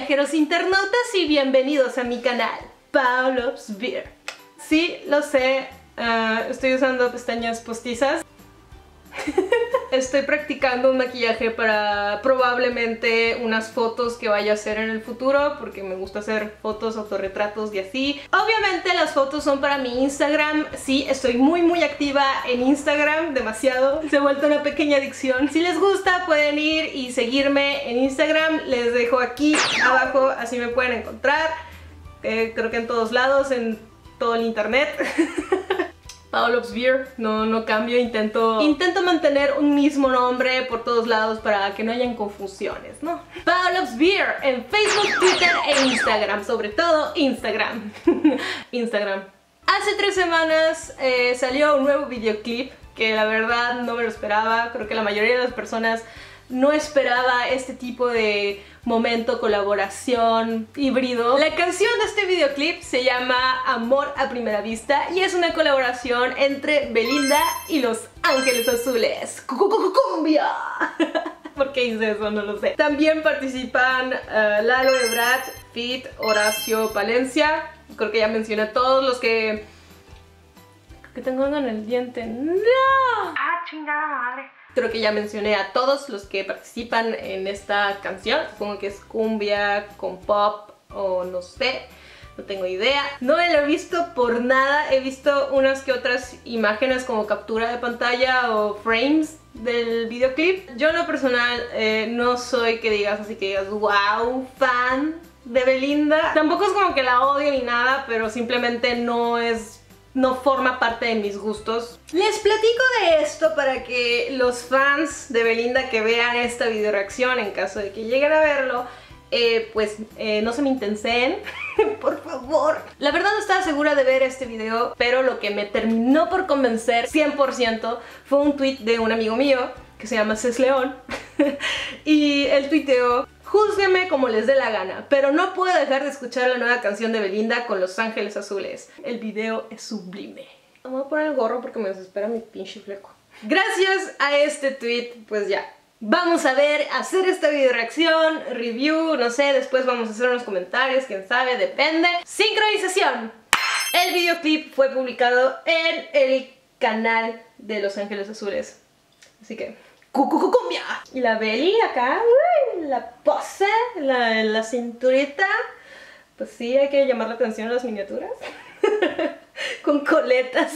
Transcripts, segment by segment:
viajeros internautas y bienvenidos a mi canal, Pau Loves Beer. Sí, lo sé, estoy usando pestañas postizas. Estoy practicando un maquillaje para probablemente unas fotos que vaya a hacer en el futuro, porque me gusta hacer fotos, autorretratos y así. Obviamente las fotos son para mi Instagram. Sí, estoy muy activa en Instagram, demasiado. Se ha vuelto una pequeña adicción. Si les gusta pueden ir y seguirme en Instagram. Les dejo aquí abajo, así me pueden encontrar. Creo que en todos lados, en todo el internet. Pau Loves Beer, no cambio, intento mantener un mismo nombre por todos lados para que no hayan confusiones, ¿no? Pau Loves Beer en Facebook, Twitter e Instagram, sobre todo Instagram. Instagram. Hace 3 semanas salió un nuevo videoclip que la verdad no me lo esperaba. Creo que la mayoría de las personas no esperaba este tipo de momento, colaboración, híbrido. La canción de este videoclip se llama Amor a Primera Vista y es una colaboración entre Belinda y Los Ángeles Azules. ¡Cumbia! ¿Por qué hice eso? No lo sé. También participan Lalo Ebrard, Fit, Horacio Palencia. Creo que ya mencioné a todos los que tengo algo en el diente. ¡No! ¡Ah, chingada madre! Creo que ya mencioné a todos los que participan en esta canción. Supongo que es cumbia con pop o no sé, no tengo idea. No lo he visto por nada, he visto unas que otras imágenes como captura de pantalla o frames del videoclip. Yo en lo personal no soy que digas así que digas wow, fan de Belinda. Tampoco es como que la odie ni nada, pero simplemente no forma parte de mis gustos. Les platico de esto para que los fans de Belinda que vean esta video reacción, en caso de que lleguen a verlo, no se me intenseen, por favor. La verdad no estaba segura de ver este video, pero lo que me terminó por convencer 100% fue un tweet de un amigo mío que se llama Cés León y él tuiteó: júzguenme como les dé la gana, pero no puedo dejar de escuchar la nueva canción de Belinda con Los Ángeles Azules. El video es sublime. Me voy a poner el gorro porque me desespera mi pinche fleco. Gracias a este tweet, pues ya, vamos a hacer esta video reacción, review, no sé, después vamos a hacer unos comentarios, quién sabe, depende. Sincronización. El videoclip fue publicado en el canal de Los Ángeles Azules, así que ¡cumbia! Y la Beli acá, uy, la pose, la cinturita. Pues sí, hay que llamar la atención a las miniaturas. Con coletas.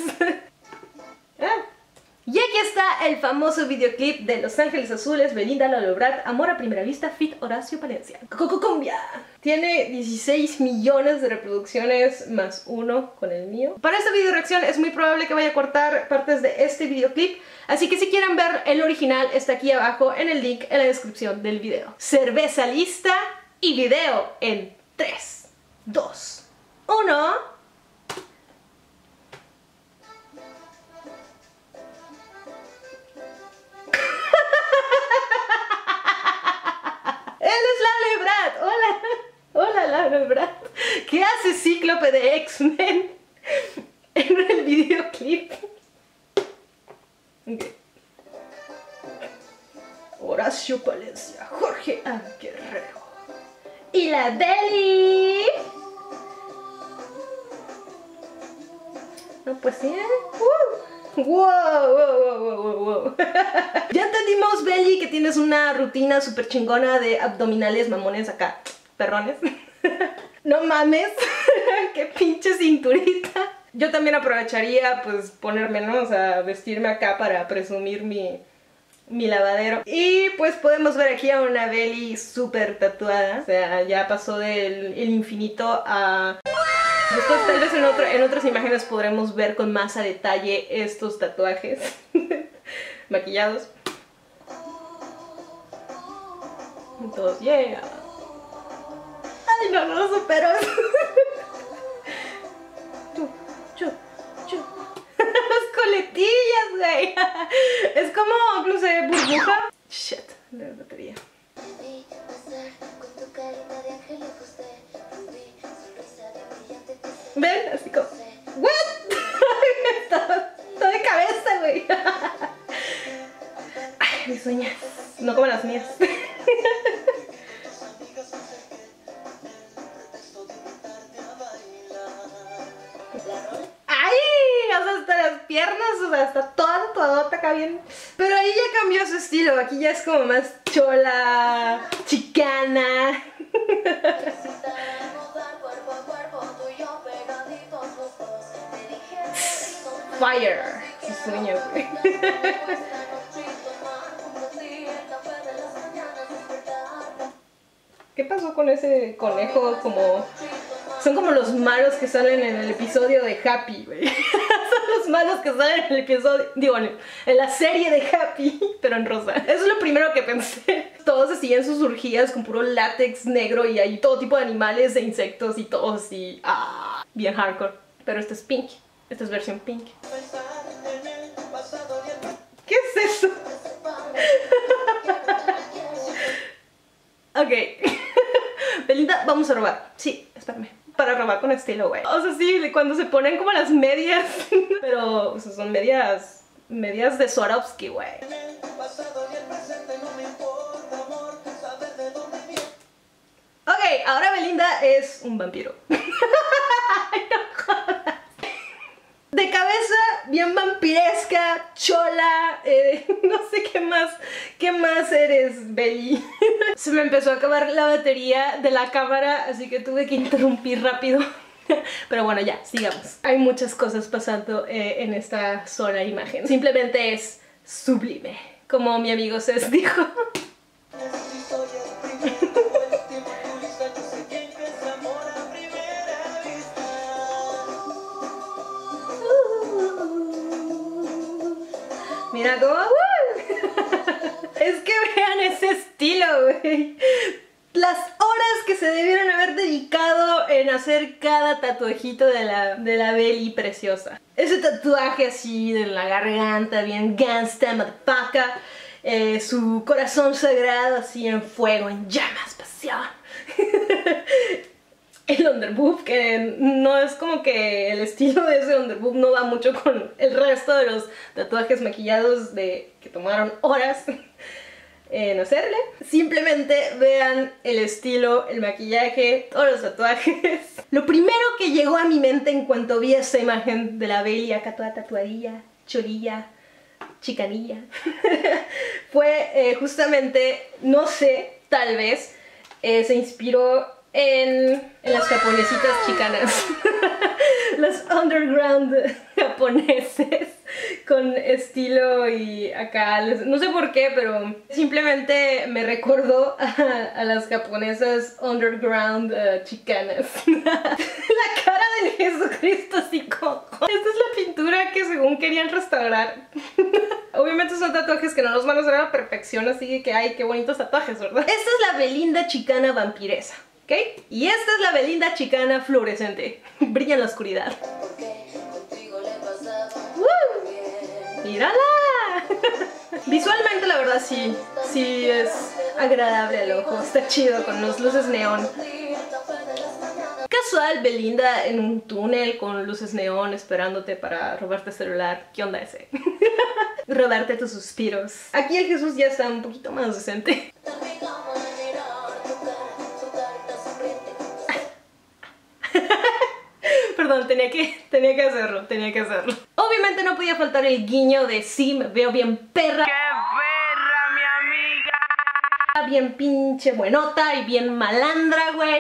Y aquí está el famoso videoclip de Los Ángeles Azules, Belinda, Lalo Ebrard, Amor a Primera Vista, Fit, Horacio Palencia. ¡Cumbia! Tiene 16 millones de reproducciones más 1 con el mío. Para esta video reacción es muy probable que vaya a cortar partes de este videoclip, así que si quieren ver el original está aquí abajo en el link en la descripción del video. Cerveza lista y video en 3, 2, 1... Hola Lalo Ebrard. ¿Qué hace Cíclope de X-Men en el videoclip? Okay. Horacio Palencia, Jorge A. Guerrero y la Beli. No, pues sí, Wow. Ya entendimos, Beli, que tienes una rutina súper chingona de abdominales mamones acá, perrones. No mames, qué pinche cinturita. Yo también aprovecharía pues ponerme, ¿no? O sea, vestirme acá para presumir mi lavadero. Y pues podemos ver aquí a una Beli súper tatuada. O sea, ya pasó del infinito a... Después tal vez en otras imágenes podremos ver con más a detalle estos tatuajes maquillados. Todos, yeah. Ay, no lo supero. Las coletillas, güey. Es como, no sé, burbuja. Shit, la batería. ¿Ven? Así como... ¿What? Todo de cabeza, güey. Ay, mis uñas. No como las mías. piernas, o sea, está toda tatuadota acá bien. Pero ahí ya cambió su estilo, aquí ya es como más chola, chicana. Fire, su sueño, güey. ¿Qué pasó con ese conejo? Son como los malos que salen en el episodio de Happy, güey. Son los malos que salen en el episodio, digo, en la serie de Happy, pero en rosa. Eso es lo primero que pensé. Todos así en sus orgías con puro látex negro y hay todo tipo de animales e insectos y todo así. Bien hardcore. Pero este es pink. Esta es versión pink. ¿Qué es eso? Ok. Belinda, vamos a robar. Sí, espérame. Para robar con estilo, güey. O sea, sí, cuando se ponen como las medias. Pero, o sea, son medias de Swarovski, güey. Ok, ahora Belinda es un vampiro. Ay, no jodas. De cabeza, bien vampiresca, chola, no sé qué más eres, Beli. Se me empezó a acabar la batería de la cámara, así que tuve que interrumpir rápido. Pero bueno, ya, sigamos. Hay muchas cosas pasando en esta sola imagen. Simplemente es sublime, como mi amigo Cés dijo. Mira cómo... Es que vean ese estilo, güey. Las horas que se debieron haber dedicado en hacer cada tatuajito de la Beli preciosa. Ese tatuaje así de la garganta, bien gangsta, motherfucker. Su corazón sagrado así en fuego, en llamas, pasión. El underboob, que no es como que el estilo de ese underboob no va mucho con el resto de los tatuajes maquillados que tomaron horas en hacerle. Simplemente vean el estilo, el maquillaje, todos los tatuajes. Lo primero que llegó a mi mente en cuanto vi esa imagen de la Beli acá toda tatuadilla, cholilla, chicanilla, fue justamente, no sé, tal vez se inspiró en las japonesitas chicanas. Los underground japoneses con estilo y acá, no sé por qué, pero simplemente me recordó a las japonesas underground chicanas. La cara del Jesucristo así como... Esta es la pintura que según querían restaurar. Obviamente son tatuajes que no los van a hacer a la perfección, así que ay, qué bonitos tatuajes, ¿verdad? Esta es la Belinda chicana vampiresa, ¿ok? Y esta es la Belinda chicana fluorescente. Brilla en la oscuridad. ¡Mírala! Visualmente la verdad sí es agradable al ojo. Está chido con las luces neón. Casual, Belinda en un túnel con luces neón esperándote para robarte el celular. ¿Qué onda ese? Robarte tus suspiros. Aquí el Jesús ya está un poquito más decente. Perdón, tenía que hacerlo. Obviamente no podía faltar el guiño de sí, me veo bien perra. ¡Qué perra, mi amiga! Bien pinche buenota y bien malandra, güey.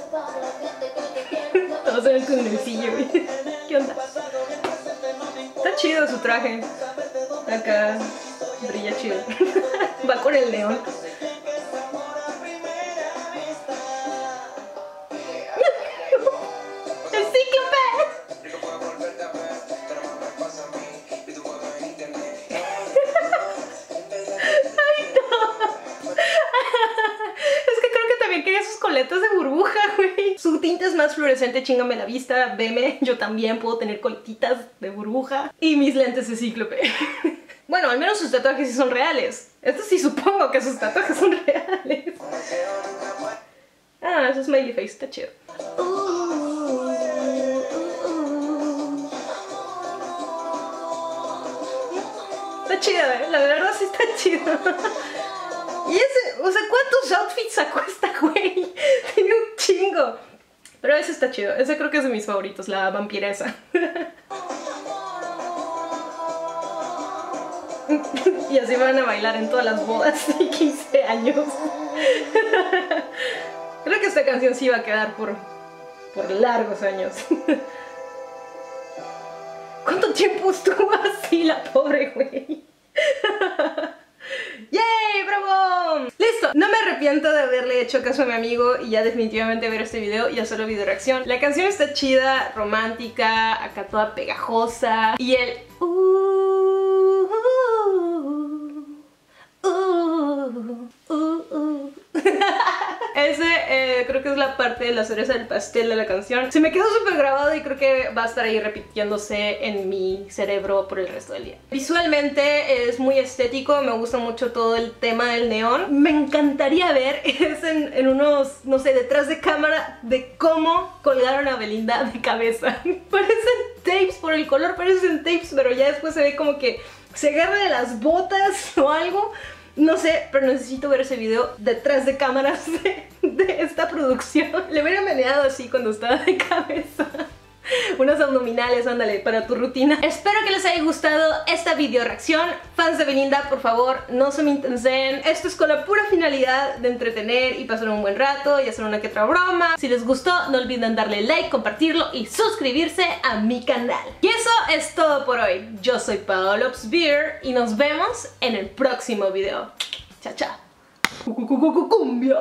Todos en el tunelcillo, güey. ¿Qué onda? Está chido su traje. Acá brilla chido. Va con el león. De burbuja, güey. Su tinta es más fluorescente, chingame la vista. Veme, yo también puedo tener coletitas de burbuja. Y mis lentes de cíclope. Bueno, al menos sus tatuajes sí son reales. Esto sí supongo que sus tatuajes son reales. Ah, eso es smiley face, está chido. Está chido, la verdad sí está chido. Y ese, o sea, ¿cuántos outfits sacó esta güey? Tiene un chingo. Pero ese está chido, ese creo que es de mis favoritos, la vampiresa. Y así van a bailar en todas las bodas de 15 años. Creo que esta canción sí va a quedar por largos años. ¿Cuánto tiempo estuvo así la pobre güey? ¡Yay! ¡Bravo! ¡Listo! No me arrepiento de haberle hecho caso a mi amigo y ya definitivamente ver este video y hacerlo video reacción. La canción está chida, romántica, acá toda pegajosa. Y el ese creo que es la parte de la cereza del pastel de la canción. Se me quedó súper grabado y creo que va a estar ahí repitiéndose en mi cerebro por el resto del día. Visualmente es muy estético, me gusta mucho todo el tema del neón. Me encantaría ver es en unos, no sé, detrás de cámara de cómo colgaron a Belinda de cabeza. Parecen tapes, por el color parecen tapes, pero ya después se ve como que se agarra de las botas o algo. No sé, pero necesito ver ese video detrás de cámaras de esta producción. Le hubiera meneado así cuando estaba de cabeza. Unas abdominales, ándale, para tu rutina. Espero que les haya gustado esta video reacción. Fans de Belinda, por favor, no se me intensen. Esto es con la pura finalidad de entretener y pasar un buen rato y hacer una que otra broma. Si les gustó, no olviden darle like, compartirlo y suscribirse a mi canal. Y eso es todo por hoy. Yo soy Paolop's Beer y nos vemos en el próximo video. Chao, chao. Cumbia.